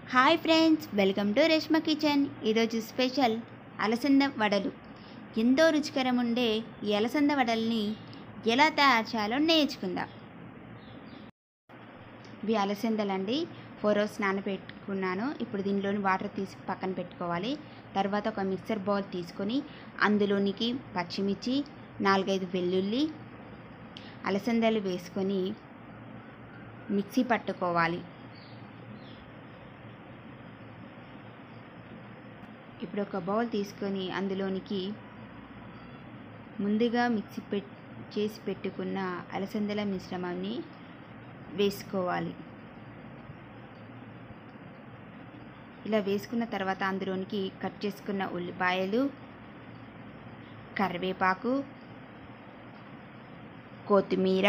Hi friends, welcome to Reshma kitchen. ఈరోజు special అలసంద వడలు. ఎంతో రుచికరం ఉండే ఈ అలసంద వడల్ని ఎలా తయారు చేయాలో నేర్చుకుందాం. ఇవి అలసందలండి. 4 అవర్స్ నానబెట్టుకున్నాను. ఇప్పుడు దీనిలోని వాటర్ తీసి పక్కన పెట్టుకోవాలి. తర్వాత ఒక మిక్సర్ బౌల్ తీసుకొని అందులోనికి పచ్చిమిర్చి, 4-5 వెల్లుల్లి, అలసందలు వేసుకొని మిక్సీ పట్టుకోవాలి. ఇప్పుడు ఒక బౌల్ తీసుకొని అందులోనికి ముందుగా మిక్సీ చేసి పెట్టుకున్న అలసందల మిశ్రమాన్ని వేసుకోవాలి. ఇలా వేసుకున్న తర్వాత అందులోనికి కట్ చేసుకున్న ఉల్లిపాయలు, కరివేపాకు, కొత్తిమీర,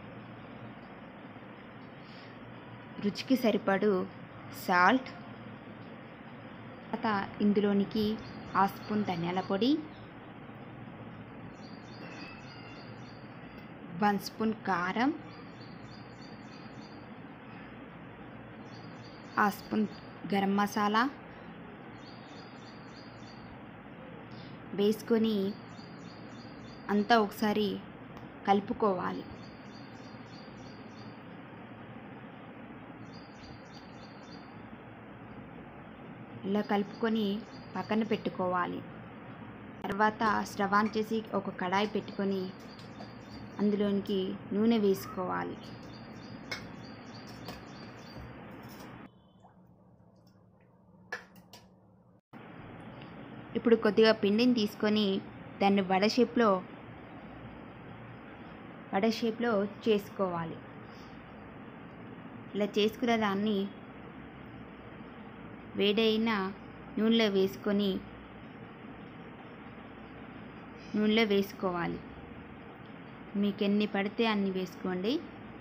రుచికి సరిపడు సాల్ట్, తర్వాత ఇందులోనికి 1/2 స్పూన్ ధనియాల పొడి, 1 స్పూన్ కారం, 1/2 స్పూన్ గరం మసాలా వేసుకొని అంతా ఒకసారి కలుపుకోవాలి. ఇలా కలుపుకొని పక్కన పెట్టుకోవాలి. తర్వాత స్టవ్ ఆన్ చేసి ఒక కడాయి పెట్టుకొని అందులోనికి నూనె వేసుకోవాలి. ఇప్పుడు కొద్దిగా పిండిని తీసుకొని దాన్ని వడ షేప్లో చేసుకోవాలి. ఇలా చేసుకున్న దాన్ని వేడైన నూనెలో వేసుకోవాలి. మీకు ఎన్ని పడితే అన్ని వేసుకోండి.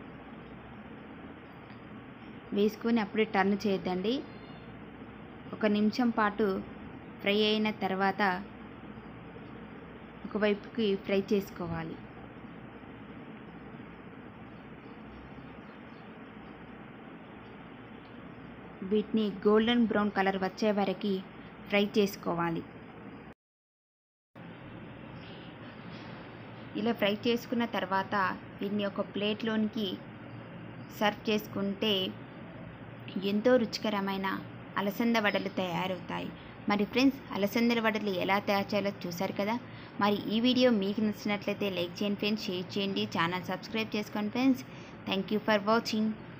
వేసుకొని అప్పుడే టర్న్ చేయొద్దండి. 1 నిమిషం పాటు ఫ్రై అయిన తర్వాత ఒకవైపుకి ఫ్రై చేసుకోవాలి. వీటిని గోల్డెన్ బ్రౌన్ కలర్ వచ్చే వరకు ఫ్రై చేసుకోవాలి. ఇలా ఫ్రై చేసుకున్న తర్వాత వీటిని ఒక ప్లేట్లోనికి సర్వ్ చేసుకుంటే ఎంతో రుచికరమైన అలసంద వడలు తయారవుతాయి. మరి ఫ్రెండ్స్, అలసందల వడలు ఎలా తయారు చేయాలో చూసారు కదా. మరి ఈ వీడియో మీకు నచ్చినట్లయితే లైక్ చేయండి ఫ్రెండ్స్, షేర్ చేయండి, ఛానల్ సబ్స్క్రైబ్ చేసుకోండి friends. Thank you for watching.